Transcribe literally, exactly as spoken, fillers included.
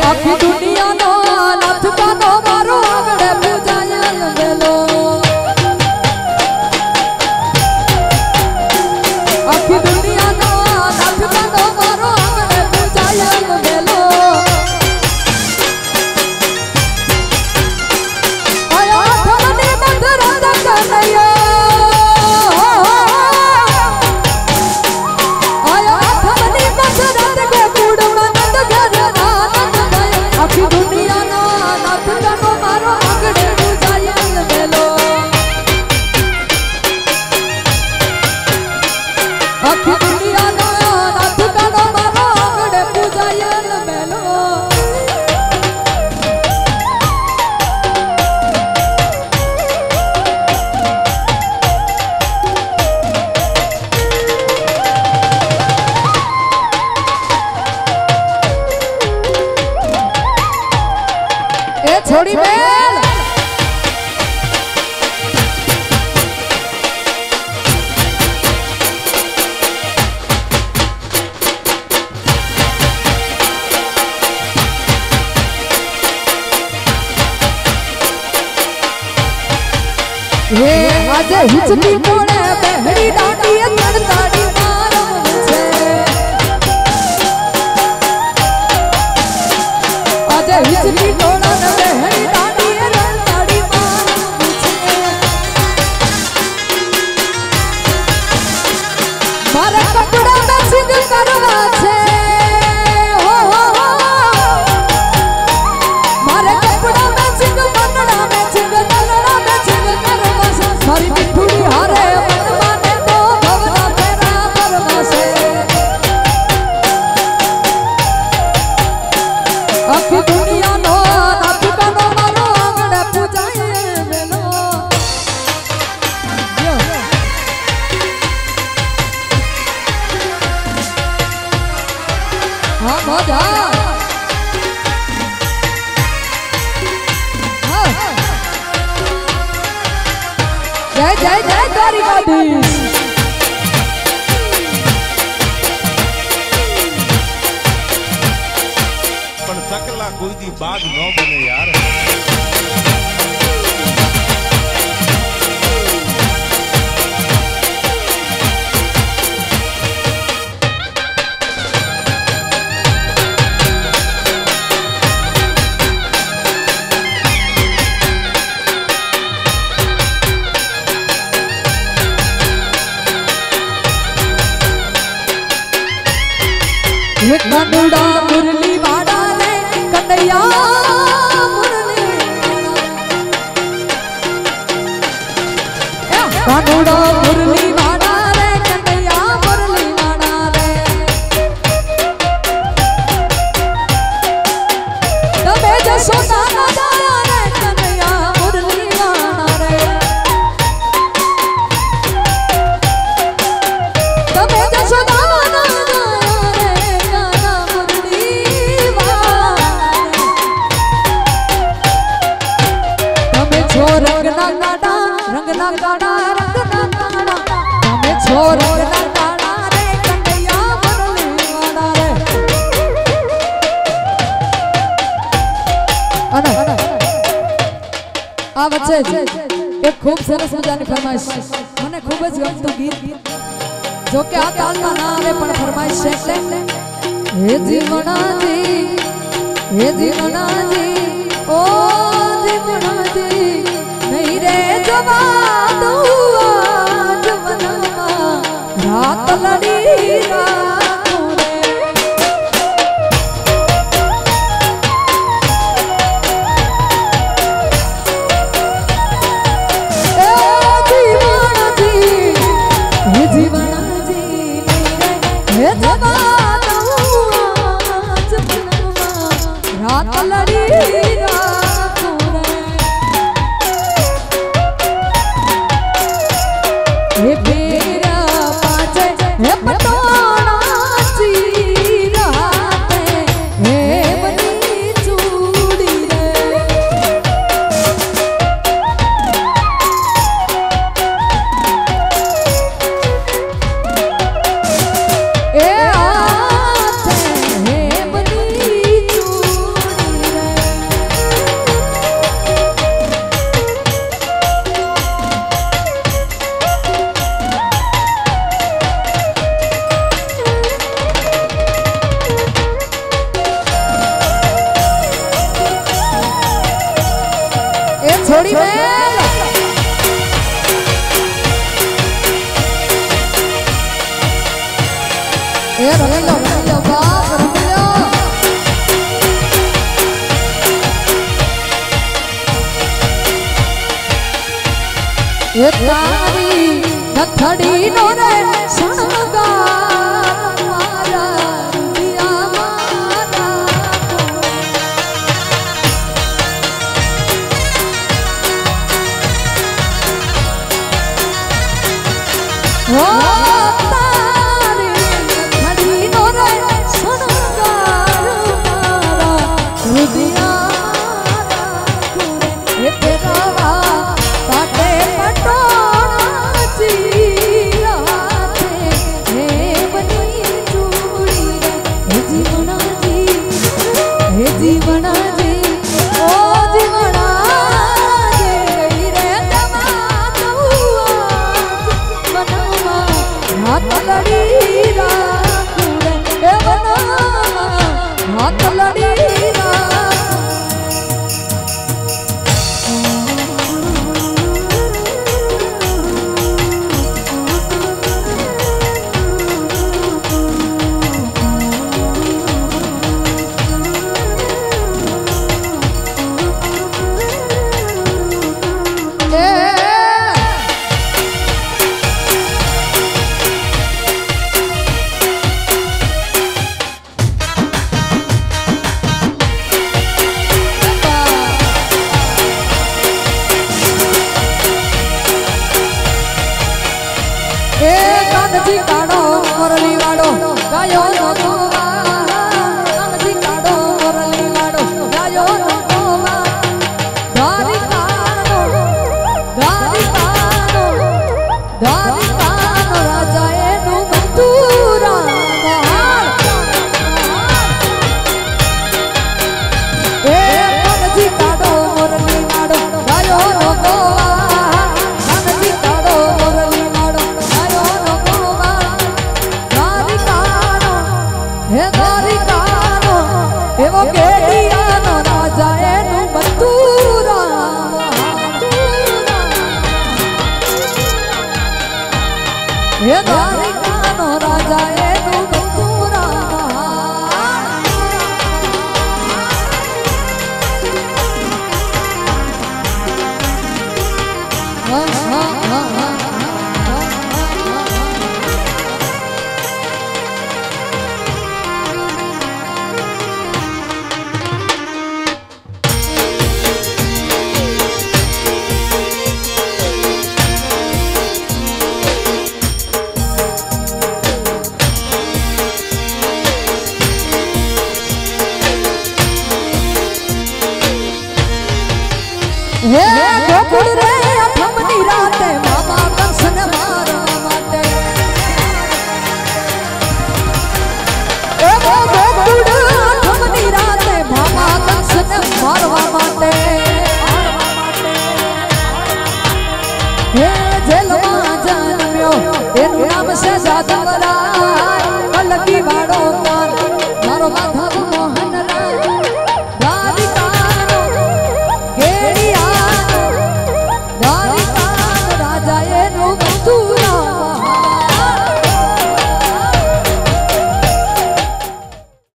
आखी दुनिया नो नाथ का नो मारो आंगणे पूजायल बेलो आखी दुनिया नो नाथ का नो मारो आंगणे पूजायल बेलो आया थमने मधुरा कन्हैया छोड़ी बेल ये आज हिचकी मोड़े बहड़ी डांडी तड़ताड़ी मारो मुझे आज हिचकी मोड़ा बहड़ी डांडी तड़ताड़ी मारो मुझे मारे कपड़ा में सिंग करवा छे हो हो हो मारे कपड़ा में सिंग बनड़ा में सिंग नलड़ा में सिंग करवा छे मारी मिठुड़ी हारे मन माने तो भवना तेरा परवा से आखी दुनिया नो नाथ का नो मारो आंगणे पूजाए बेलो हाँ मजा जय जय जय द्वारिकाधीश पण सकला कोई दी बाग न बने यार कानूड़ा मुरली वाड़ा रे कन्हैया मुरली कानूड़ा मुरली वाड़ा रे कन्हैया मुरली वाड़ा रे तबे जसोदा ना जाया रे कन्हैया मुरली वाड़ा रे तबे जसोदा रंग ना गाड़ा रंग ना गाड़ा रंग ना गाड़ा हमें छोड़ रंग ना गाड़ा रे कन्हैया मुरली वाड़ा रे अना आ बच्चे एक खूब सरस मजानी फरमाइश મને ખૂબ જ ગમતું ગીત જો કે આ તાલમાં ના આવે પણ ફરમાઈશ છે હે જીવણાજી હે જીવણાજી ओ जीवणाजी नहीं रे जवा दुआ जवनमा रात लड़ी राखो रे ए जीवणाजी हे जीवणाजी नहीं रे हे जवा दुआ जवनमा रात लड़ी राखो रे बेरा पाचे हे पटोना चीराते हे बनी चूड़ी रे ए आते हे बनी चूड़ी छोड़ी मेल ए रमी लो रमी लो बाप रमी लो ए तारी नथड़ी नो रे शणगार मारा रुदिया मारा ओ तारी नथड़ी नो रे शणगार मारा रुदिया मारा ए तेरा काटे कानजी काढो मुरली वाडो गायो नको कानजी काढो मुरली वाडो गायो नको दारी कानो दारी कानो दारी कानो राजा एनु मंतूरा ए कानजी काढो मुरली वाडो गायो नको एवो केडियानो राजा एनु बंतूरा ये द्वारिकानो राजा एनु बंतूरा हाँ हाँ हाँ हाँ हे गोकुल रे